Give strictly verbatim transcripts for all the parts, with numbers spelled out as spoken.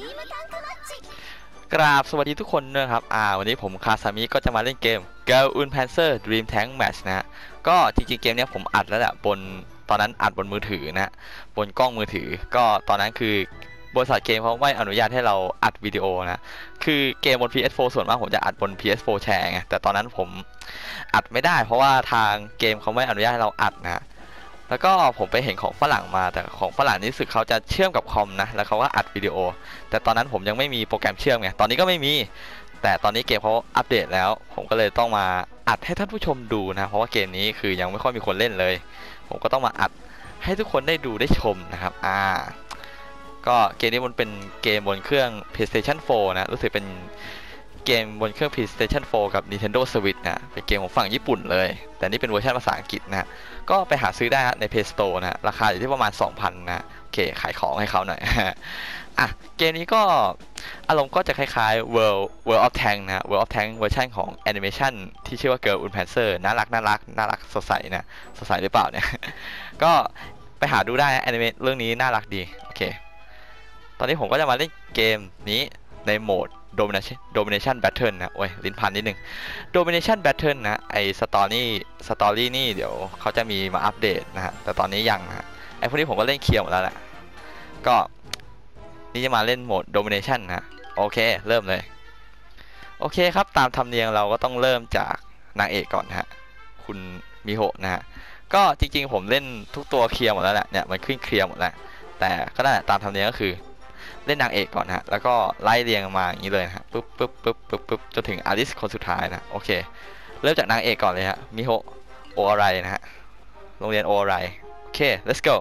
กราบสวัสดีทุกคนนะครับอ่าวันนี้ผมคาซามิก็จะมาเล่นเกม Girl und Panzer Dream Tank Match นะฮะก็จริงๆเกมนี้ผมอัดแล้วแหละบนตอนนั้นอัดบนมือถือนะบนกล้องมือถือก็ตอนนั้นคือบริษัทเกมเขาไม่อนุญาตให้เราอัดวิดีโอนะคือเกมบน พี เอส โฟร์ ส่วนมากผมจะอัดบน พี เอส โฟร์ แชร์ไงแต่ตอนนั้นผมอัดไม่ได้เพราะว่าทางเกมเขาไม่อนุญาตให้เราอัดนะแล้วก็ผมไปเห็นของฝรั่งมาแต่ของฝรั่งนี่รู้สึกเขาจะเชื่อมกับคอมนะแล้วเขาก็อัดวิดีโอแต่ตอนนั้นผมยังไม่มีโปรแกรมเชื่อมไงตอนนี้ก็ไม่มีแต่ตอนนี้เกมเขาอัปเดตแล้วผมก็เลยต้องมาอัดให้ท่านผู้ชมดูนะเพราะว่าเกมนี้คือยังไม่ค่อยมีคนเล่นเลยผมก็ต้องมาอัดให้ทุกคนได้ดูได้ชมนะครับอ่าก็เกมนี้มันเป็นเกมบนเครื่อง PlayStation โฟร์ นะรู้สึกเป็นเกมบนเครื่อง PlayStation โฟร์ กับ Nintendo Switch นะเป็นเกมของฝั่งญี่ปุ่นเลยแต่นี่เป็นเวอร์ชันภาษาอังกฤษนะก็ไปหาซื้อได้ใน Play Store นะราคาอยู่ที่ประมาณ สองพัน นะโอเคขายของให้เขาหน่อย อ่ะเกมนี้ก็อารมณ์ก็จะคล้ายๆ World World of Tank นะ World of Tank เวอร์ชันของแอนิเมชันที่ชื่อว่า Girl und Panzer น่ารักน่ารักน่ารักสดใสนะสดใสหรือเปล่าเนี่ย ก็ไปหาดูได้นะแอนิเมะเรื่องนี้น่ารักดีโอเคตอนนี้ผมก็จะมาเล่นเกมนี้ในโหมด Domination Domination Battle นะโอ้ยลิ้นพันนิดนึง Domination Battle นะไอสตอรี่สตอรี่นี่เดี๋ยวเขาจะมีมาอัปเดตนะฮะแต่ตอนนี้ยังนะไอพวกนี้ผมก็เล่นเคลียร์หมดแล้วแหละก็นี่จะมาเล่นโหมด Domination นะโอเคเริ่มเลยโอเคครับตามธรรมเนียมเราก็ต้องเริ่มจากนางเอกก่อนนะฮะคุณมิโฮะนะฮะก็จริงๆผมเล่นทุกตัวเคลียร์หมดแล้วแหละเนี่ยมันขึ้นเคลียร์หมดแล้วแต่ก็นั่นแหละตามธรรมเนียมก็คือเล่นนางเอกก่อนนะฮะแล้วก็ไล่เรียงมาอย่างนี้เลยนะฮะปุ๊บปุ๊บปุ๊บปุ๊บปุ๊บจนถึงอลิสคนสุดท้ายนะโอเคเริ่มจากนางเอกก่อนเลยฮะมิโฮะโออะไรนะฮะโรงเรียนโออะไรโอเค let's go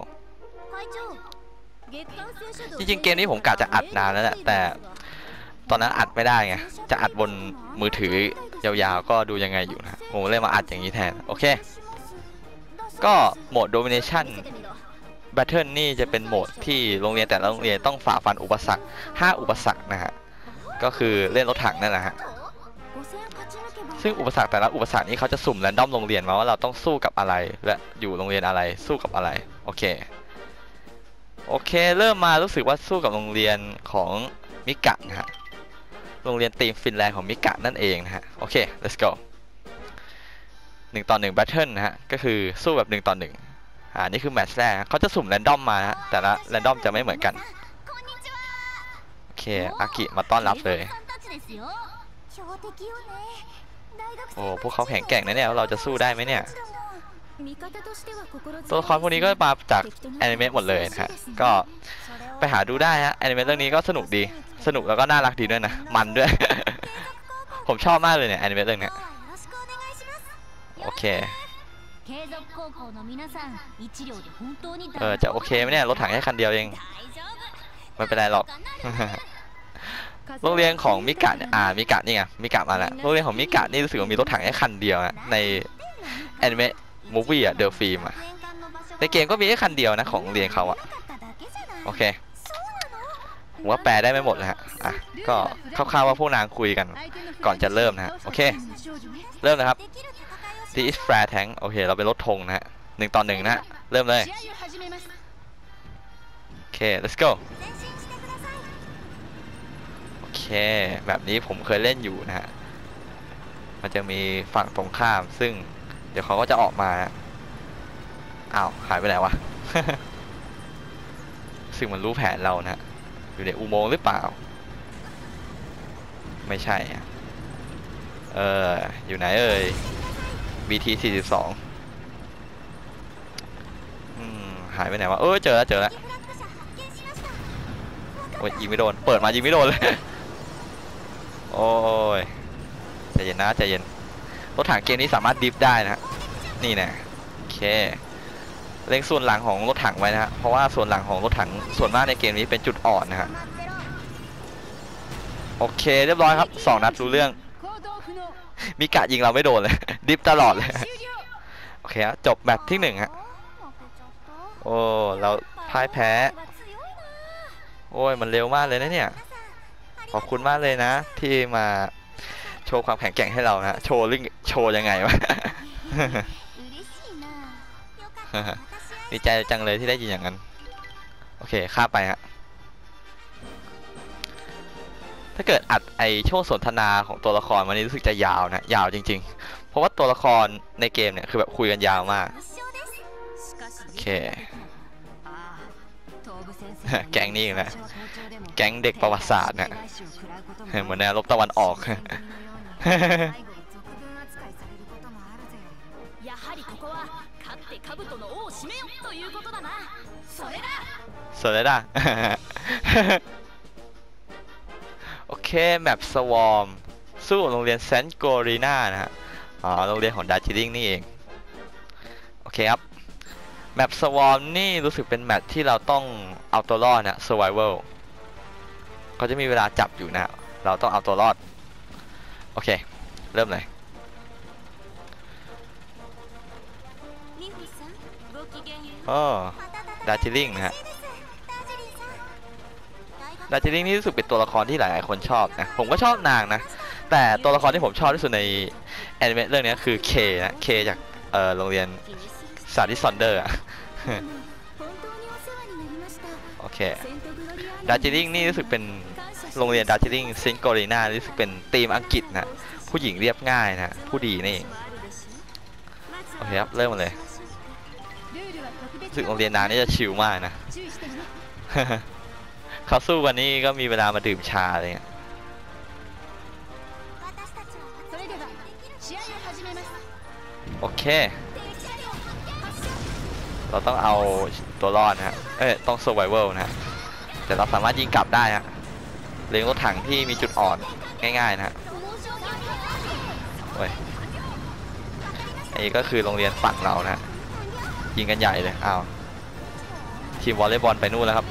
จริงๆเกมนี้ผมกะจะอัดนานแล้วแหละแต่ตอนนั้นอัดไม่ได้ไงจะอัดบนมือถือยาวๆก็ดูยังไงอยู่นะผมเลยมาอัดอย่างนี้แทนโอเคก็โหมด Domination Battle นี่จะเป็นโหมดที่โรงเรียนแต่ละโรงเรียนต้องฝ่าฟันอุปสรรคห้าอุปสรรคนะฮะก็คือเล่นรถถังนั่นแหละฮะซึ่งอุปสรรคแต่ละอุปสรรคนี้เขาจะสุ่มแรนดอมโรงเรียนมาว่าเราต้องสู้กับอะไรและอยู่โรงเรียนอะไรสู้กับอะไรโอเคโอเคเริ่มมารู้สึกว่าสู้กับโรงเรียนของมิกะนะฮะโรงเรียนทีมฟินแลนด์ของมิกะนั่นเองนะฮะโอเค let's go หนึ่งต่อหนึ่ง battle นะฮะก็คือสู้แบบหนึ่งต่อหนึ่งอ่านี่คือแมตช์แรกเขาจะสุ่มแรนดอมมาฮะแต่ละแรนดอมจะไม่เหมือนกันโอเคอากิมาต้อนรับเลยโอ้พวกเขาแข็งแกร่งนะเนี่ยเราจะสู้ได้ไหมเนี่ยตัวละครพวกนี้ก็มาจากแอนิเมะหมดเลยนะฮะก็ไปหาดูได้ฮะแอนิเมะเรื่องนี้ก็สนุกดีสนุกแล้วก็น่ารักดีด้วยนะมันด้วย ผมชอบมากเลยเนี่ยแอนิเมะเรื่องนี้โอเคเออจะโอเคไหมเนี่ยรถถังแค่คันเดียวเองไม่เป็นไรหรอก โรงเรียนของมิกะเนี่ยอ่ามิกะนี่ไงมิกะมาแล้วโรงเรียนของมิกะนี่รู้สึกว่ามีรถถังแค่คันเดียวนะในแอนิเมะมูฟวี่อะเดอะฟิล์มอะในเกมก็มีแค่คันเดียวนะของโรงเรียนเขาอะโอเคผมว่าแปลได้ไม่หมดนะฮะอ่ะก็คร่าวๆว่าพวกนางคุยกันก่อนจะเริ่มนะฮะโอเคเริ่มนะครับThis is Flare Tank โอเคเราเป็นรถธงนะฮะหนึ่งต่อหนึ่งนะเริ่มเลยโอเค let's go โอเคแบบนี้ผมเคยเล่นอยู่นะฮะมันจะมีฝั่งตรงข้ามซึ่งเดี๋ยวเขาก็จะออกมาอ้าวหายไปไหนวะ ซึ่งมันรู้แผนเรานะอยู่ในอุโมงค์หรือเปล่าไม่ใช่เอออยู่ไหนเอ่ย บี ที สี่สิบสองอืมหายไปไหนวะเออเจอแล้วเจอแล้วโอ้ยยิงไม่โดนเปิดมายิงไม่โดนเลย โอ้ยใจเย็นนะใจเย็นรถถังเกมนี้สามารถดิฟได้นะนี่นะโอเคเล็งส่วนหลังของรถถังไว้นะฮะเพราะว่าส่วนหลังของรถถังส่วนมากในเกมนี้เป็นจุดอ่อนนะฮะโอเคเรียบร้อยครับสองนัดรู้เรื่องมิกะยิงเราไม่โดนเลยดิฟตลอดเลยโอเคจบแมตช์ที่หนึ่งฮะโอ้เราพ่ายแพ้โอ้ยมันเร็วมากเลยนะเนี่ยขอบคุณมากเลยนะที่มาโชว์ความแข็งแกร่งให้เรานะโชว์ลิงโชว์ยังไงวะ ดีใจจังเลยที่ได้ยินอย่างนั้นโอเคข้าไปฮะถ้าเกิดอัดไอช่วงสนทนาของตัวละครวันนี้รู้สึกจะยาวนะยาวจริงๆเพราะว่าตัวละครในเกมเนี่ยคือแบบคุยกันยาวมากโอเคแก๊งนี้อีกแล้วแก๊งเด็กประวัติศาสตร์เนี่ยเหมือนแนวรบตะวันออกสวยเลยนะโอเคแมปสวอมสู้โรงเรียนเซนต์โกรีนานะฮะอ๋อโรงเรียนของดาร์จิลิงนี่เองโอเคครับแมปสวอมนี่รู้สึกเป็นแมปที่เราต้องเอาตัวรอดนะ survival ก็จะมีเวลาจับอยู่นะเราต้องเอาตัวรอดโอเคเริ่มเลยโอ้ดาร์จิลิงนะฮะดาร์จิลิงนี่รู้สึกเป็นตัวละครที่หลายๆคนชอบนะผมก็ชอบนางนะแต่ตัวละครที่ผมชอบที่สุดในแอนิเมะเรื่องนี้คือเคนะเคจากเอ่อโรงเรียนซาดิซอนเดอร์อะโอเคดาร์จิลิงนี่รู้สึกเป็นโรงเรียนดาร์จิลิงซินโกรีนารู้สึกเป็นธีมอังกฤษนะผู้หญิงเรียบง่ายนะผู้ดีนี่โอเคครับเริ่มมาเลยรู้สึกโรงเรียนนางนี่จะชิลมากนะเขาสู้กันนี่ก็มีเวลามาดื่มชาอะไรเงี้ยโอเคเราต้องเอาตัวรอดนะฮะเอ้ยต้อง survival นะฮะแต่เราสามารถยิงกลับได้ฮะเล็งรถถังที่มีจุดอ่อนง่ายๆนะฮะโอ้ยอันนี้ก็คือโรงเรียนฝั่งเรานะยิงกันใหญ่เลยอ้าวทีมวอลเลย์บอลไปนู่นแล้วครับ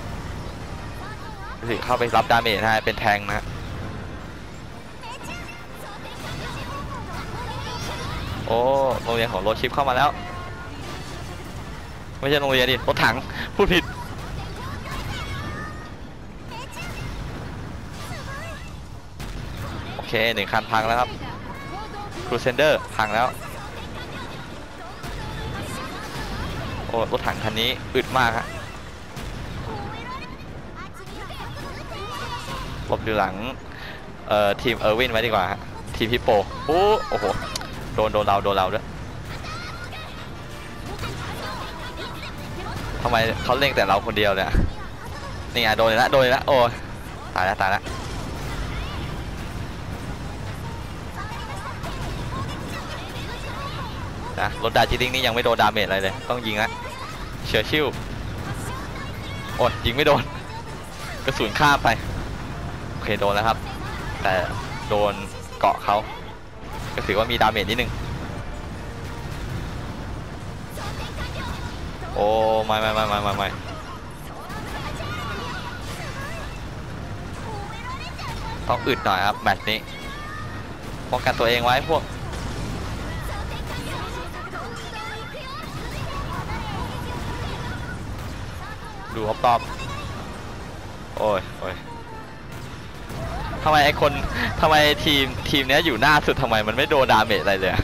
เข้าไปรับดาเมจให้เป็นแทงนะโอ้โรงเรียนของโรชิปเข้ามาแล้วไม่ใช่โรงเรียนดิรถถังพูดผิดโอเคหนึ่งคันพังแล้วครับครูเซนเดอร์พังแล้วโอ้รถถังคันนี้อึดมากฮะหลบอยู่หลังเอ่อทีมเออร์วินไว้ดีกว่าฮะทีมฮิปโปโอ้โอ้โหโดนโดนเราโดนเราด้วยทำไมเขาเล่งแต่เราคนเดียวเนี่ยนี่ไงโดนแล้วโดนแล้วโอ้ตายแล้วตายแล้วนะรถดาร์จิลิงนี่ยังไม่โดนดาเมจอะไรเลยต้องยิงนะเชือชิวโอ้ยยิงไม่โดนกระสุนข้ามไปโอเคโดนแล้วครับแต่โดนเกาะเขาก็ถือว่ามีดาเมจนิดนึงโอ้ไม่ไม่ไม่ไม่ไม่ไม่ต้องอึดหน่อยครับแมตช์นี้ป้องกันตัวเองไว้พวกดูรอบๆโอ้ยโอ้ยทำไมไอคนทำไมทีมทีมนี้อยู่หน้าสุดทำไมมันไม่โดนดาเมจอะไรเลย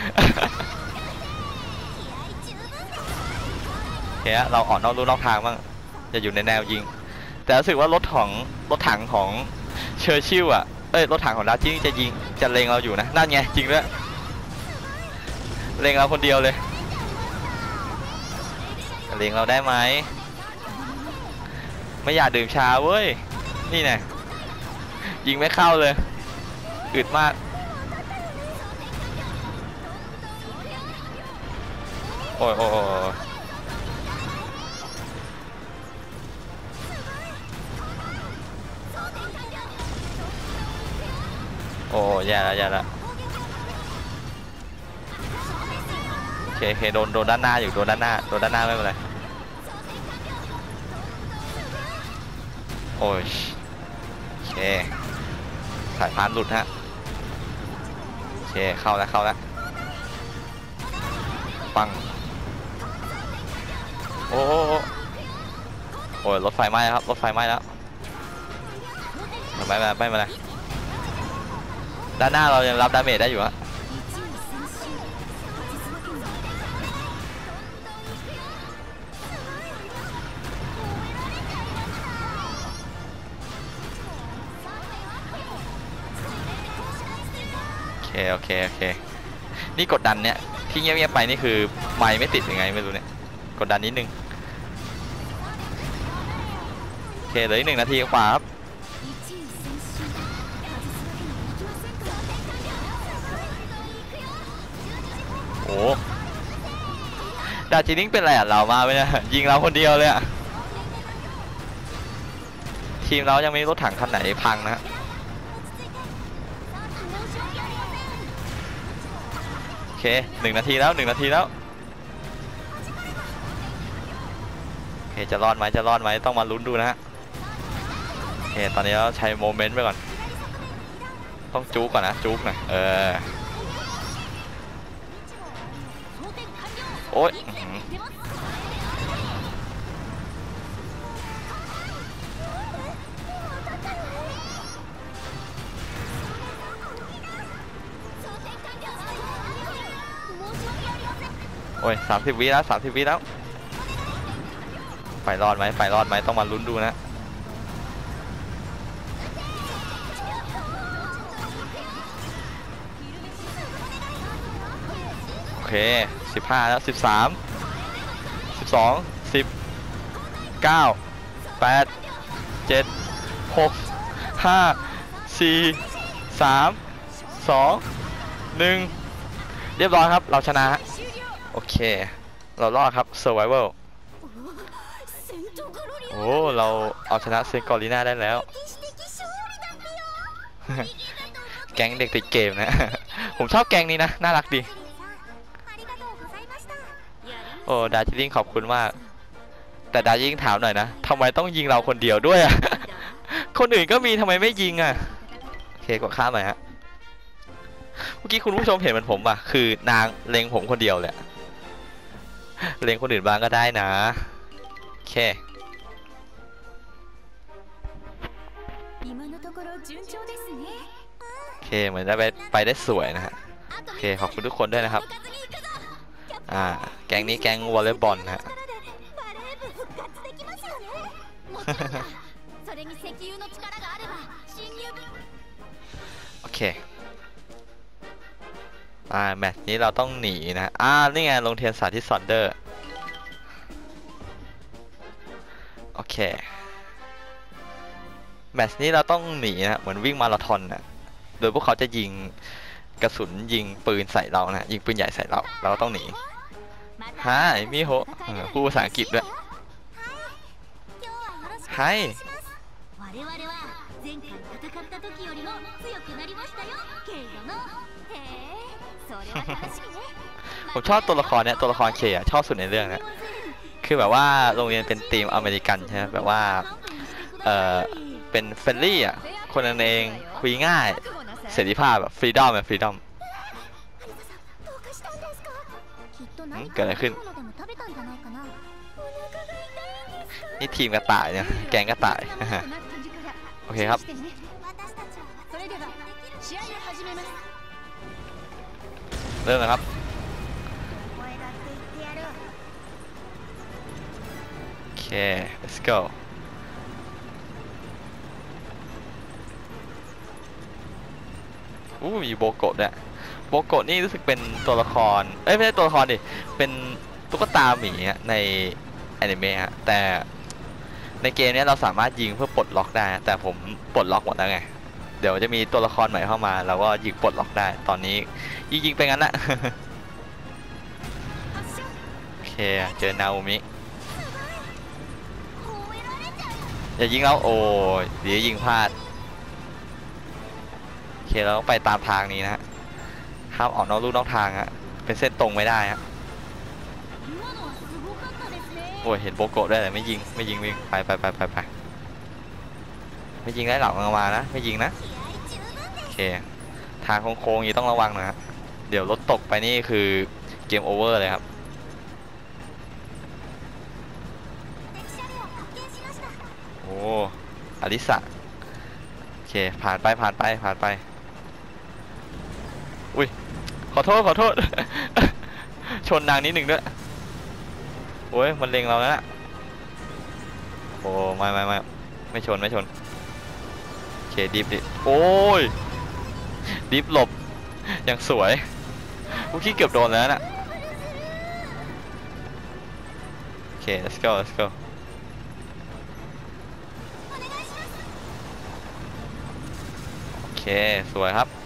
โอเคเราออกนอกลู่นอกทางบ้างจะอยู่ในแนวยิงแต่รู้สึกว่ารถของรถถังของเชอร์ชิลอ่ะเอ้ยรถถังของดาร์จิลิงจะยิงจะเล็งเราอยู่นะนั่นไงจริงด้วยเล็งเราคนเดียวเลยเล็งเราได้ไหมไม่อยากดื่มชาเว้ยนี่ไงยิงไม่เข้าเลยอึดมากโอ้ยโอ้ยโอ้ยแย่แล้วแย่แล้วโอเคโอเคโดนโดนด้านหน้าอยู่โดนด้านหน้าโดนด้านหน้าไม่เป็นไรโอ้ยโอเคสายพานหลุดฮะโอเคเข้าแล้วเข้าแล้วปังโอ้โอ้ยรถไฟไหม้ครับรถไฟไหม้แล้วไม่ไม่ไม่ไม่เป็นไรด้านหน้าเรายังรับดาเมจได้อยู่ฮะโอเคโอเคนี่กดดันเนี่ยที่เงียบๆไปนี่คือไมค์ไม่ติดยังไงไม่รู้เนี่ยกดดันนิดนึงโอเคเหลืออีกหนึ่งนาทีกว่าครับโอ้ดาจินิ่งเป็นไรอ่ะเรามาไปเนี่ยยิงเราคนเดียวเลยอ่ะทีมเรายังไม่มีรถถังคันไหนพังนะฮะโอเคหนึ่งนาทีแล้วหนึ่งนาทีแล้วโอเคจะรอดไหมจะรอดไหมต้องมาลุ้นดูนะฮะโอเคตอนนี้เราใช้โมเมนต์ไปก่อนต้องจุกก่อนนะจุกหน่อยเออโอ๊ยโอ้ยสามสิบวิแล้วสามสิบวิแล้วไปรอดไหมไปรอดไหมต้องมาลุ้นดูนะโอเคสิบห้าแล้วสิบสามสิบสองสิบเก้าแปดเจ็ดหกห้าสี่สามสองหนึ่งเรียบร้อยครับเราชนะโอเคเรารอดครับ survival โอ้เราเอาชนะเซนกอริน่าได้แล้ว แก๊งเด็กติดเกมนะผมชอบแก๊งนี้นะน่ารักดีโอ้ดาจิลิงขอบคุณมากแต่ดาจิลิงถามหน่อยนะทำไมต้องยิงเราคนเดียวด้วยอ่ะคนอื่นก็มีทำไมไม่ยิงอ่ะโอเคกดข้ามหน่อยฮะเมื่อกี้คุณผู้ชมเห็นเหมือนผมป่ะคือนางเล็งผมคนเดียวแหละเล็งคนอื่นบ้างก็ได้นะโอเคโอเคเหมือนจะไปไปได้สวยนะฮะโอเคขอบคุณทุกคนด้วยนะครับอ่าแก๊งนี้แก๊งวอลเลย์บอลนะฮะโอเคอ่าแมตช์นี้เราต้องหนีนะอ่านี่ไงลงเทียนสาธิตซอนเดอร์โอเคแมตช์นี้เราต้องหนีนะเหมือนวิ่งมาราธอนนะโดยพวกเขาจะยิงกระสุนยิงปืนใส่เรานะยิงปืนใหญ่ใส่เราเราก็ต้องหนีฮะมิโฮะพูดภาษาอังกฤษด้วยไฮผมชอบตัวละครเนี้ยตัวละครเคอะชอบสุดในเรื่องนะคือแบบว่าโรงเรียนเป็นทีมอเมริกันใช่ไหมแบบว่าเออเป็นเฟรนลี่อ่ะคนนั้นเองคุยง่ายเสรีภาพแบบฟรีดอมแบบฟรีดอมเกิดอะไรขึ้นนี่ทีมกระต่ายเนี่ยแกงกระต่ายโอเคครับเริ่มเลยครับโอเค let's go อู้มีโบโกะเนี่ยโบโกะนี่รู้สึกเป็นตัวละครเอ้ยไม่ใช่ตัวละครดิเป็นตุ๊กตาหมีในแอนิเมะฮะแต่ในเกมนี้เราสามารถยิงเพื่อปลดล็อกได้แต่ผมปลดล็อกหมดแล้วไงเดี๋ยวจะมีตัวละครใหม่เข้ามาเราก็ยิงปลดล็อกได้ตอนนี้ยิงๆไปงั้นแหละโอเคเจอนาโอมิอย่ายิงเราโอ้ยเดี๋ยวยิงพลาดโอเคเราต้องไปตามทางนี้นะฮะห้ามออกนอกลู่นอกทางฮะเป็นเส้นตรงไม่ได้ฮะโอ้ยเห็นโบโกะได้แต่ไม่ยิงไม่ยิงวิ่งไปไปไปไปไปไม่ยิงได้หลังมานะไม่ยิงนะโอเคทางโค้งๆนี้ต้องระวังนะฮะเดี๋ยวรถตกไปนี่คือเกมโอเวอร์เลยครับโอ้อลิสะโอเคผ่านไปผ่านไปผ่านไปอุ้ยขอโทษขอโทษ ชนนางนิดหนึ่งด้วยโอ้ยมันเล็งเราแล้วนะโอ้ไม่ไม่ไม่ไม่ชนไม่ชนโอเคดิฟดิโอ้ยดิฟหลบยังสวยเมื่อกี้เกือบโดนแล้วน่ะโอเค let's go let's go โอเคสวยครับ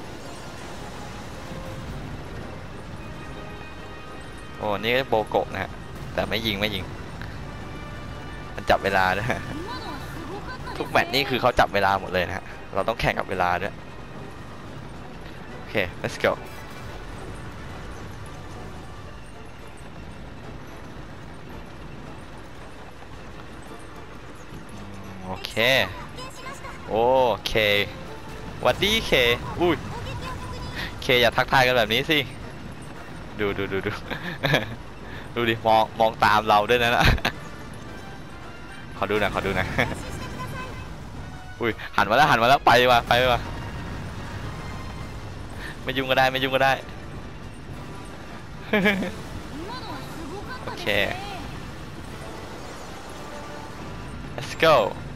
โอ้นี่ก็โบโกะนะฮะแต่ไม่ยิงไม่ยิงมันจับเวลาด้วยทุกแมตช์นี่คือเขาจับเวลาหมดเลยนะฮะเราต้องแข่งกับเวลาด้วยโอเค let's go โอเคโอเคหวัดดีเคอุ้ยเคอย่าทักทายกันแบบนี้สิดูดูดูดูดูดิมองมองตามเราด้วยนะขอดูหน่อยขอดูหน่อยอุ้ยหันมาแล้วหันมาแล้วไปว่ะไปว่ะไม่ยุ่งก็ได้ไม่ยุ่งก็ได้โอเค let's go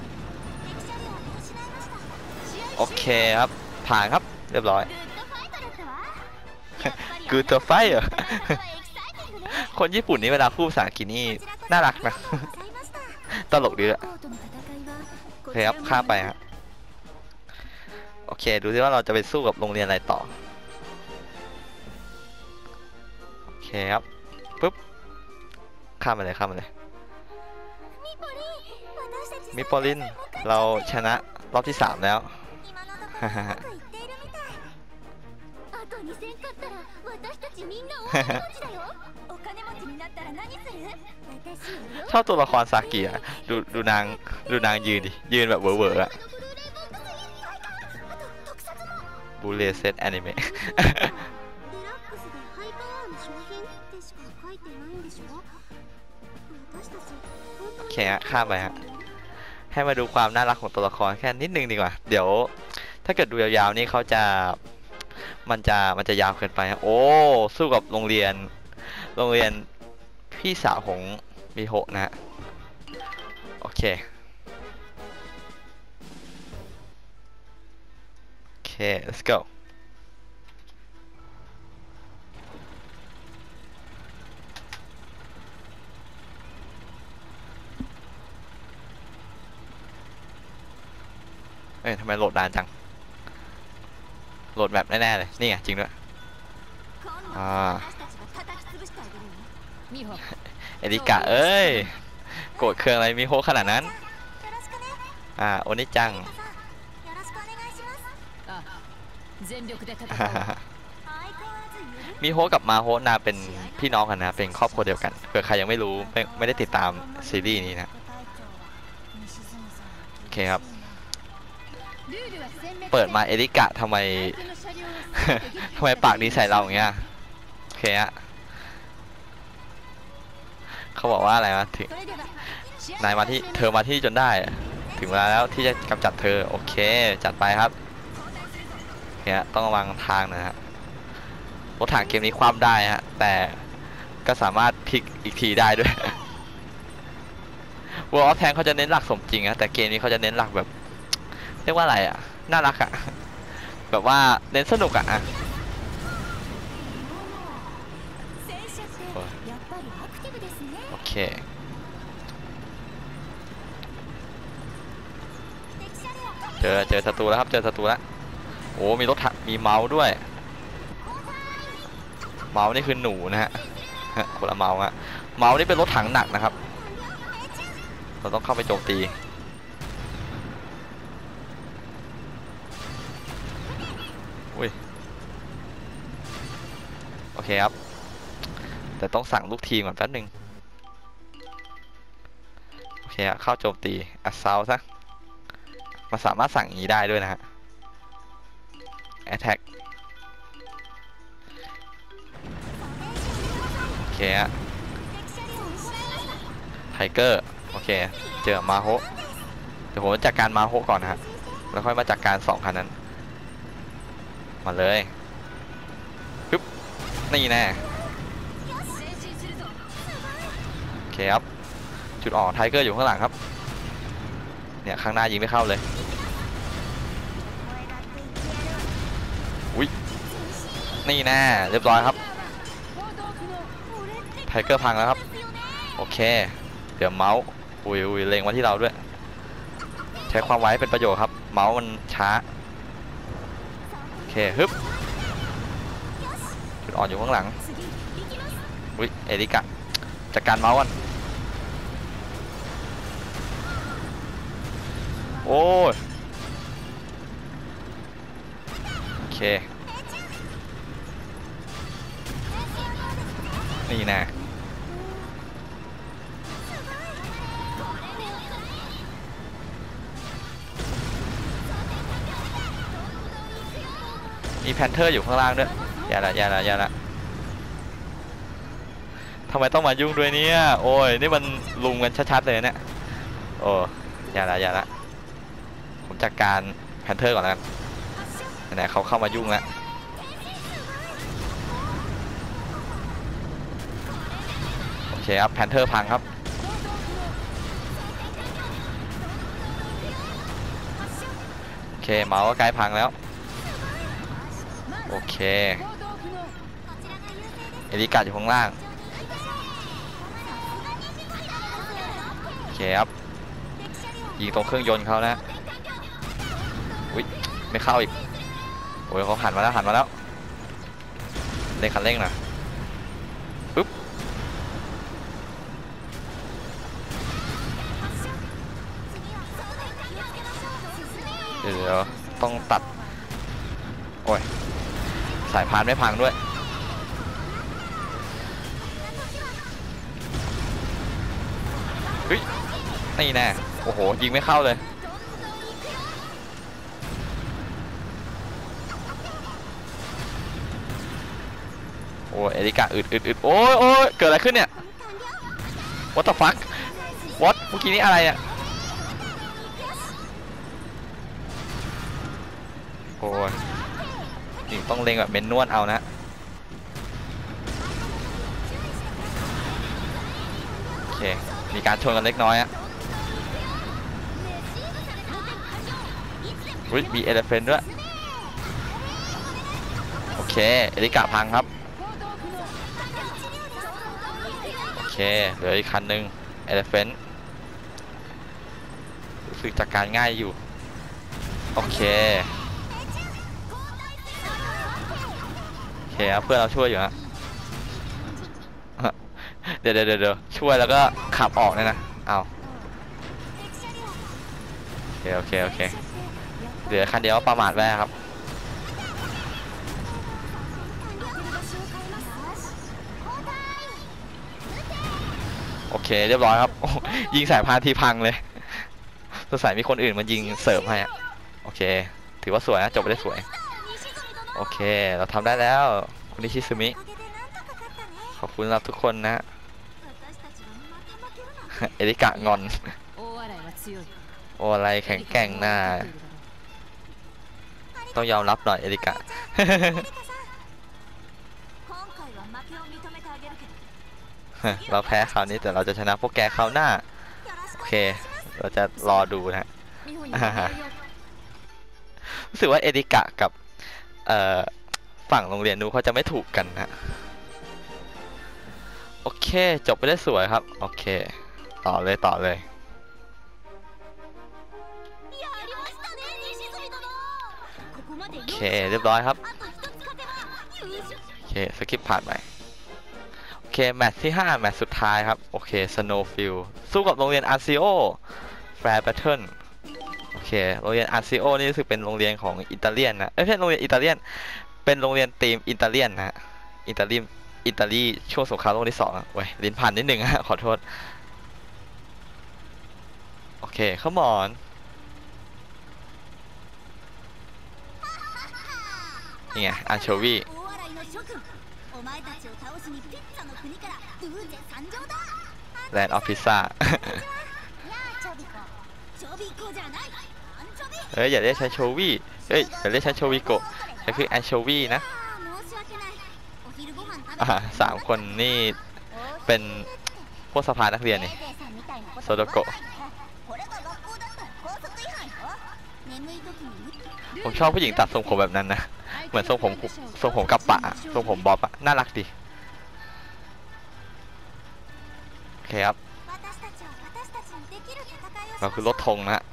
โอเคครับผ่านครับเรียบร้อยกูตัวไฟเหรอคนญี่ปุ่นนี่เวลาพูดภาษาอังกฤษนี่น่ารักนะตลกดีอะโอเคครับข้ามไปฮะโอเคดูซิว่าเราจะไปสู้กับโรงเรียนอะไรต่อโอเคครับปุ๊บข้ามไปเลยข้ามไปเลยมิโปลินเราชนะรอบที่สามแล้วชอบตัวละครซากิอะดูดูนางดูนางยืนดิยืนแบบเวอร์เวอร์อะบูเลเซตแอนิเมะโอเคฮะข้ามไปฮะให้มาดูความน่ารักของตัวละครแค่นิดนึงดีกว่าเดี๋ยวถ้าเกิดดูยาวๆนี่เขาจะมันจะมันจะยาวเกินไปฮะโอ้สู้กับโรงเรียนโรงเรียนพี่สาวของมิโฮะนะฮะโอเคโอเค let's go เอ้ยทำไมโหลดนานจังโหลดแบบแน่ๆเลยนี่ไงจริงด้วยอ่าเอริกะเอ้ยโกรธเครื่องอะไรมิโฮขนาดนั้นอ่าโอนิจังมิโฮกับมาโฮนาเป็นพี่น้องกันนะเป็นครอบครัวเดียวกันเผื่อใครยังไม่รู้ไม่ไม่ได้ติดตามซีรีส์นี้นะโอเคครับเปิดมาเอริกะทำไมทำไมปากดีใส่เราอย่างเงี้ยโอเคฮะเขาบอกว่าอะไรวะถึงนายมาที่เธอมาที่จนได้ถึงเวลาแล้วที่จะกำจัดเธอโอเคจัดไปครับเนี่ยต้องระวังทางนะฮะรถถังเกมนี้คว่ำได้ฮะแต่ก็สามารถพลิกอีกทีได้ด้วย World of Tanks เขาจะเน้นหลักสมจริงนะแต่เกมนี้เขาจะเน้นหลักแบบเรียกว่าอะไรอ่ะน่ารักอ่ะแบบว่าเน้นสนุกอ่ะโอเคเจอเจอศัตรูแล้วครับเจอศัตรูแล้วโอ้มีรถถังมีเมาส์ด้วยเมาส์นี่คือหนูนะฮะคนละเมาส์ฮะเมาส์นี่เป็นรถถังหนักนะครับเราต้องเข้าไปโจมตีอุ้ยโอเคครับแต่ต้องสั่งลูกทีมก่อนแป๊บนึงโอเคเข้าโจมตีอัสซาวซะมันสามารถสั่งอย่างนี้ได้ด้วยนะฮะ attack โอเคฮะไทเกอร์โอเคเจอมาโฮเดี๋ยวผมจัดการมาโฮก่อนนะฮะแล้วค่อยมาจัดการสองคันนั้นมาเลยปึ๊บนี่แน่โอเคครับจุดอ่อนไทเกอร์อยู่ข้างหลังครับเนี่ยข้างหน้ายิงไม่เข้าเลยอุ้ยนี่แน่เรียบร้อยครับไทเกอร์พังแล้วครับโอเคเดี๋ยวเมาส์อุ้ยอุ้ยเล็งมาที่เราด้วยใช้ความไวเป็นประโยชน์ครับเมาส์มันช้าโอเคฮึบจุดอ่อนอยู่ข้างหลังอุ้ยเอริกะจัดการเมาส์กันโอ้ยโอเคนี่นะมีแพนเทอร์อยู่ข้างล่างด้วยอย่าละอย่าละอย่าละทำไมต้องมายุ่งด้วยเนี่ยโอ้ยนี่มันลุมกันชัดๆเลยเนี่ยโอ้อย่าละอย่าละผมจัดการแพนเทอร์ก่อนแล้วกันไหนเขาเข้ามายุ่งแล้วโอเคครับแพนเทอร์พังครับโอเคเมาส์ก็ใกล้พังแล้วโอเคเอริกาอยู่ข้างล่างโอเคครับยิงตรงเครื่องยนต์เขานะอุ้ยไม่เข้าอีกโอ้ยเขาหันมาแล้วหันมาแล้วเร่งคันเร่งหน่อยปึ๊บเดี๋ยวต้องตัดโอ้ยสายพานไม่พังด้วยเฮ้ยนี่แน่โอ้โหยิงไม่เข้าเลยโอ้เอริกาอึดอึดอึดโอ้ยโอ้ยเกิดอะไรขึ้นเนี่ย What the fuck What เมื่อกี้นี้อะไรอ่ะโอ้ยจริงต้องเล็งแบบเมนนวดเอานะโอเคมีการชนกันเล็กน้อยอะอุ๊ยมีเอเลฟเฟนด้วยโอเคเอริกาพังครับโอเคเหลืออีกคันหนึ่งเอเลฟเฟนรู้สึกจัดการง่ายอยู่โอเคโอเคครับเพื่อนเราช่วยอยู่ฮะเดี๋ยวเดี๋ยวเดี๋ยวช่วยแล้วก็ขับออกเนี่ยนะเอาโอเคโอเคโอเคเหลือคันเดียวประมาทแม่ครับโอเคเรียบร้อยครับยิงสายพานทีพังเลยสงสัยมีคนอื่นมันยิงเสริมให้โอเคถือว่าสวยนะจบไปได้สวยโอเคเราทำได้แล้วคุณนิชิซึมิขอบคุณสำหรับทุกคนนะเอริกะงอนโอ้อะไรแข็งแกร่งน่าต้องยอมรับหน่อยเอริกะเราแพ้คราวนี้แต่เราจะชนะพวกแกคราวหน้าโอเคเราจะรอดูนะรู้สึกว่าเอริกะกับฝั่งโรงเรียนนู้นเขาจะไม่ถูกกันนะโอเคจบไปได้สวยครับโอเคต่อเลยต่อเลยโอเคเรียบร้อยครับโอเคสกิปผ่านไปโอเคแมตช์ที่ห้าแมตช์สุดท้ายครับโอเคสโนว์ฟิลด์สู้กับโรงเรียนอาร์ซิโอแฟร์แบทเทิลโอเคโรงเรียนอาร์ซิโอนี่รู้สึกเป็นโรงเรียนของอิตาเลียนนะไม่ใช่โรงเรียนอิตาเลียนเป็นโรงเรียนทีมอิตาเลียนนะอิตาลีอิตาลีช่วงสงครามโลกที่สองเว้ยลิ้นพันนิดหนึ่งฮะขอโทษโอเคเข้ามอนนี่ไงอันโชวีแลนด์ออฟพิซซ่าเฮ้ยอย่าเรียกฉันโชวีเฮ้ยอย่าเรียกฉันโชวิโกะฉันคืออันโชวีนะอ่าสามคนนี่เป็นพวกสภานักเรียนนี่โซโดโกะผมชอบผู้หญิงตัดทรงผมแบบนั้นนะเหมือนทรงผมทรงผมกับปะทรงผมบ๊อบอะน่ารักดีโอเคครับเราคือรถธงนะฮะ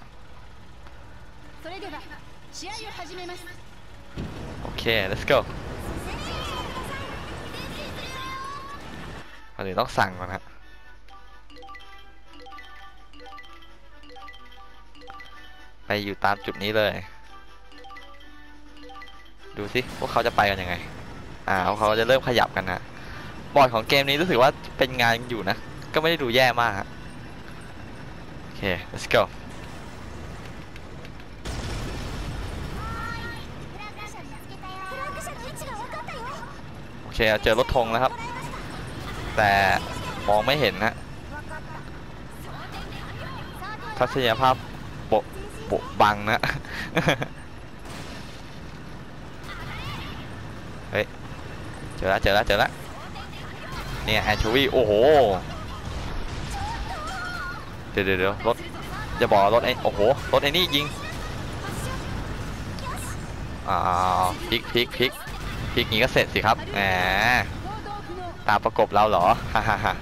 โอเค let's go อันนี้ต้องสั่งก่อนฮะไปอยู่ตามจุดนี้เลยดูสิพวกเขาจะไปกันยังไงอ่าเขาจะเริ่มขยับกันนะบอร์ดของเกมนี้รู้สึกว่าเป็นงานอยู่นะก็ไม่ได้ดูแย่มากฮะโอเค let's go โอเคเจอรถธงแล้วครับแต่มองไม่เห็นนะทัศนียภาพโปะโปะบังนะ เฮ้ยเจอแล้วเจอแล้วเจอแล้วเนี่ยแอนชูวีโอ้โหเดี๋ยวเดี๋ยวรถจะบอกรถไอ้โอ้โหรถไอ้นี่ยิงอ่าพลิกพลิกพลิกพลิกนี้ก็เสร็จสิครับแหมตามประกบเราเหรอฮ่าฮ่าฮ่า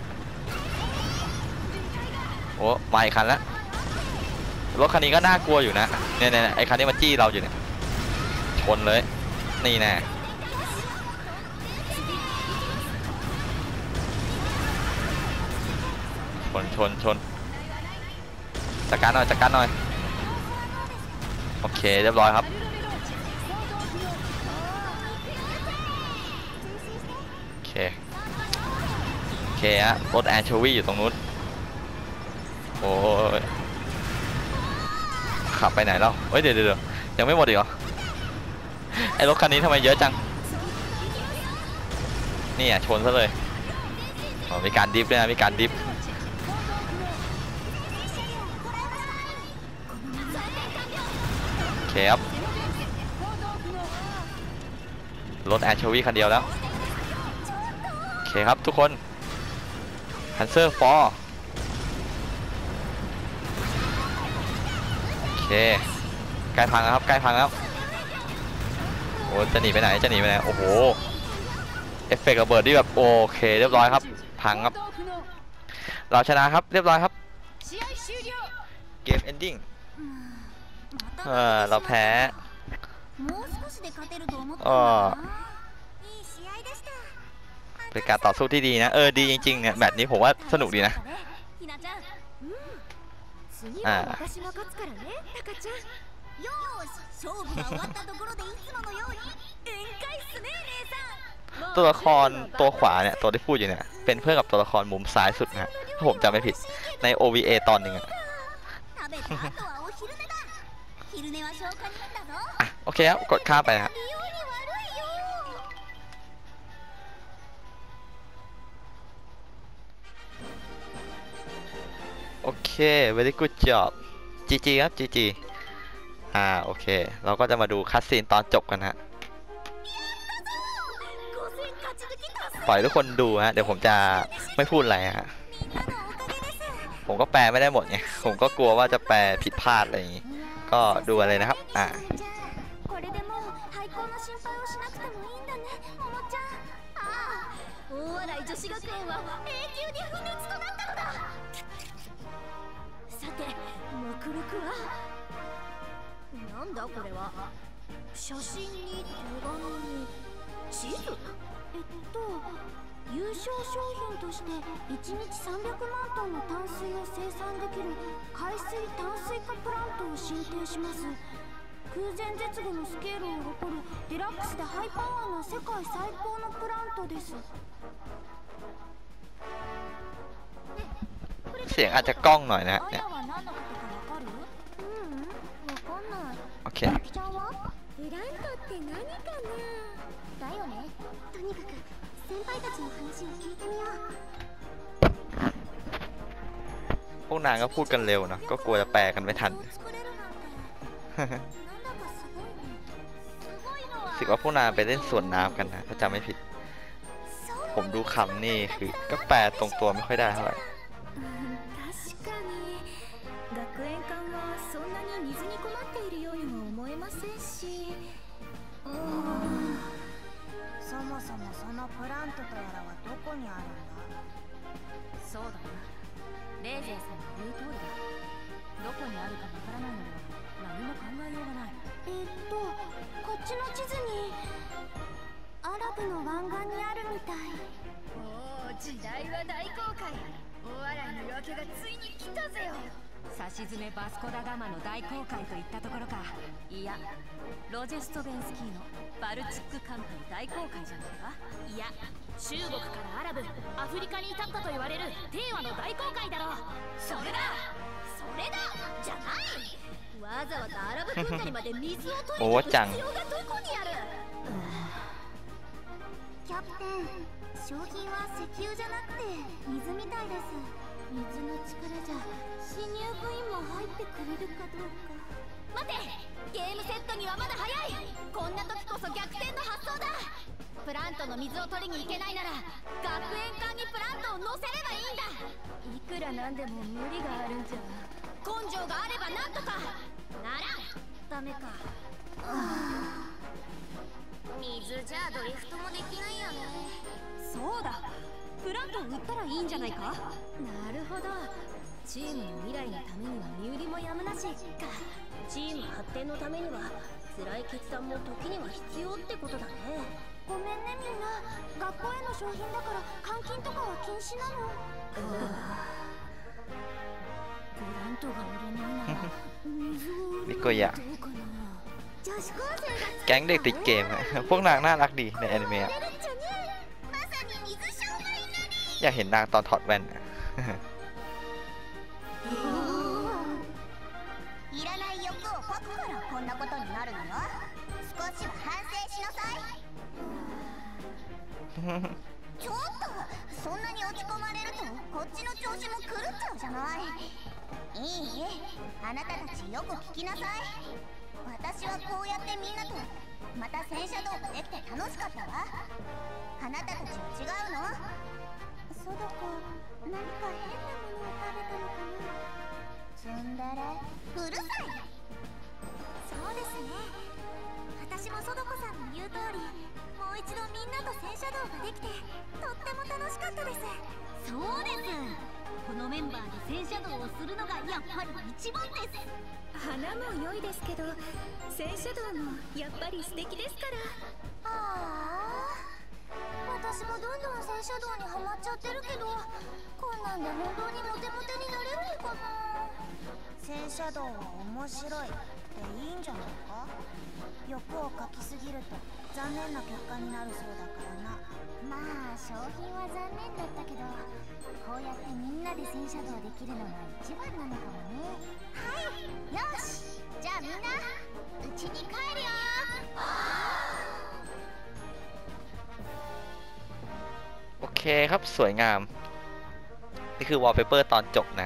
โอ้มาอีกคันแล้วรถคันนี้ก็น่ากลัวอยู่นะเนี่ยเนี่ยไอ้คันนี้มันจี้เราอยู่เนี่ยชนเลยนี่แน่ชนชนชนจัดการหน่อยจัดการหน่อยโอเคเรียบร้อยครับโอเคโอเคฮะรถแอนโชวีอยู่ตรงนู้นโอ้ยขับไปไหนแล้วเฮ้ยเดี๋ยวเดี๋ยวยังไม่หมดอีกเหรอไอรถคันนี้ทำไมเยอะจังนี่อ่ะชนซะเลยอ๋อมีการดิฟด้วยนะมีการดิฟโอเคครับรถแอนโชวีคันเดียวแล้วโอเคครับทุกคนฮันเซอร์ฟอร์โอเคใกล้พังแล้วครับใกล้พังแล้วโอ้จะหนีไปไหนจะหนีไปไหนโอ้โหเอฟเฟกต์ระเบิดที่แบบโอเคเรียบร้อยครับพังครับเราชนะครับเรียบร้อยครับเกมเอนดิ้งเออเราแพ้อ๋อเป็นการต่อสู้ที่ดีนะเออดีจริงๆเนี่ยแบบนี้ผมว่าสนุกดีนะอ่าตัวละครตัวขวาเนี่ยตัวที่พูดอยู่เนี่ยเป็นเพื่อนกับตัวละครมุมซ้ายสุดนะถ้าผมจำไม่ผิดใน โอ วี เอ ตอนหนึ่งอะอ่ะโอเคครับกดข้ามไปนะโอเค very good job จี จี ครับ จี จี อ่าโอเคเราก็จะมาดูคัสซีนตอนจบกันฮะปล่อยทุกคนดูฮะเดี๋ยวผมจะไม่พูดอะไรฮะผมก็แปลไม่ได้หมดไงผมก็กลัวว่าจะแปลผิดพลาดอะไรอย่างงี้ก็ดูอะไรนะครับอ่าなんだこれは写真に手紙に地図えっと優勝商品としていちにちさんびゃくまんトンの淡水を生産できる海水淡水化プラントを申請します空前絶後のスケールを誇るデラックスでハイパワーな世界最高のプラントですเสียงอาจจะกล้องหน่อยนะเนี่ยโอเคブラントって何かなだよねとにかく先輩たちの話を聞いてみようพวกนางก็พูดกันเร็วนะก็กลัวจะแปลกันไม่ทันรู้สึกว่าพวกนางไปเล่นสวนน้ำกันนะถ้าจำไม่ผิดผมดูคำนี่คือก็แปลตรงตัวไม่ค่อยได้เท่าไหร่そもそもそのプラントとやらはどこにあるんだ。そうだな、レイゼーさんの言う通りだ。どこにあるかわからないのでは何も考えようがない。えっとこっちの地図にアラブの湾岸にあるみたい。 おお、時代は大航海。大洗の夜明けがついに来たぜよ。 さしずめバスコダガマの大航海といったところか。いや、ロジェストベンスキーのバルチック艦隊大航海じゃないか。いや、中国からアラブ、アフリカに至ったと言われる帝和の大航海だろう。それだそれだじゃない。わざわざアラブ軍隊まで水を取りに行く必要がどこにある。キャプテン、商品は石油じゃなくて水みたいです。水の力じゃ新入部員も入ってくれるかどうか。待て、ゲームセットにはまだ早い。こんな時こそ逆転の発想だ。プラントの水を取りに行けないなら学園艦にプラントを乗せればいいんだ。いくらなんでも無理があるんじゃ。根性があればなんとかならん。ダメか。水じゃドリフトもできないよね。そうだ、プラントを売ったらいいんじゃないか。なるほど、チームの未来のためには身売りもやむなしか。チーム発展のためには辛い決断も時には必要ってことだね。ごめんねみんな、学校への商品だから換金とかは禁止なの。プラントが売れないなら水を売るのはどうかな。女子高生がแก๊งเด็กติดเกม พวกนางน่ารักดีในแอนิเมะ อยากเห็นนางตอนถอดแว่นいらない欲をかくからこんなことになるのよ。少しは反省しなさい。ちょっとそんなに落ち込まれるとこっちの調子も狂っちゃうじゃない。いいえ、あなたたちよく聞きなさい。私はこうやってみんなとまた戦車道ができて楽しかったわ。あなたたちは違うの。そどこ、何か変なものを食べたのかな。ツンデレうるさい。そうですね、私もそどこさんの言う通りもう一度みんなと戦車道ができてとっても楽しかったです。そうです、このメンバーで戦車道をするのがやっぱり一番です。花も良いですけど戦車道もやっぱり素敵ですから。ああ、私もどんどん戦車道にはまっちゃってるけど、こんなんで本当にモテモテになれるのかな。戦車道は面白いっていいんじゃないか。欲をかきすぎると残念な結果になるそうだからな。まあ商品は残念だったけど、こうやってみんなで戦車道できるのが一番なのかもね。はい、よし、じゃあみんなうちに帰るよ。 โอเคครับสวยงาม นี่คือวอลเปเปอร์ตอนจบนะ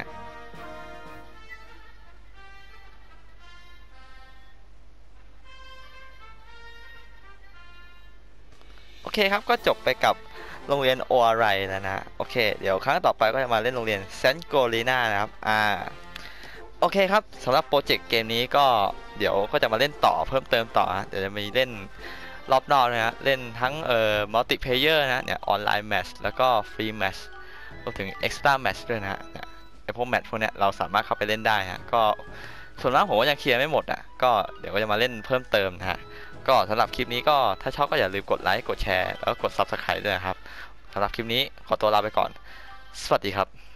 โอเคครับก็จบไปกับโรงเรียนโออะไรแล้วนะโอเคเดี๋ยวครั้งต่อไปก็จะมาเล่นโรงเรียนเซนโกลีนานะครับอ่าโอเคครับสำหรับโปรเจกต์เกมนี้ก็เดี๋ยวก็จะมาเล่นต่อเพิ่มเติมต่อเดี๋ยวจะมีเล่นรอบนอกนะฮะเล่นทั้งเอ่อมัลติเพลเยอร์นะเนี่ยออนไลน์แมตช์แล้วก็ฟรีแมตช์รวมถึงเอ็กซ์ตร้าแมตช์ด้วยนะฮะไอพวกแมตช์พวกเนี้ยเราสามารถเข้าไปเล่นได้ฮะก็ส่วนมากผมก็ยังเคลียร์ไม่หมดอ่ะก็เดี๋ยวก็จะมาเล่นเพิ่มเติมนะฮะก็สำหรับคลิปนี้ก็ถ้าชอบก็อย่าลืมกดไลค์กดแชร์แล้วก็กด ซับสไครบ์ ด้วยนะครับสำหรับคลิปนี้ขอตัวลาไปก่อนสวัสดีครับ